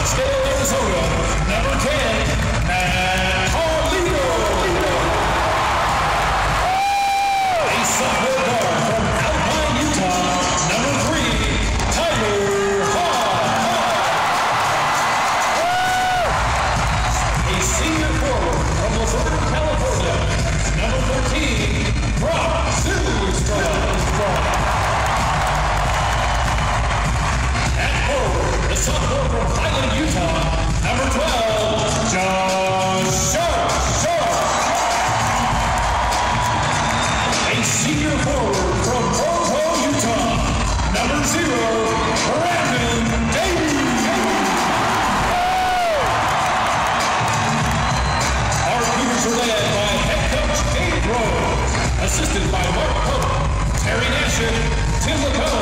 Scottsdale, Arizona, number 10, Matt Carlito. A sophomore guard from Alpine, Utah, number 3, Tyler Hall. A senior forward from Laverne, California, number 14, Brock Zoostrand. The sophomore from Highland, Utah, number 12, John Sharp. A senior forward from Provo, Utah, number 0, Brandon Davies. Our Cougars are led by head coach Dave Rowe, assisted by Mark Pope, Terry Nashon, Tim LeCoe,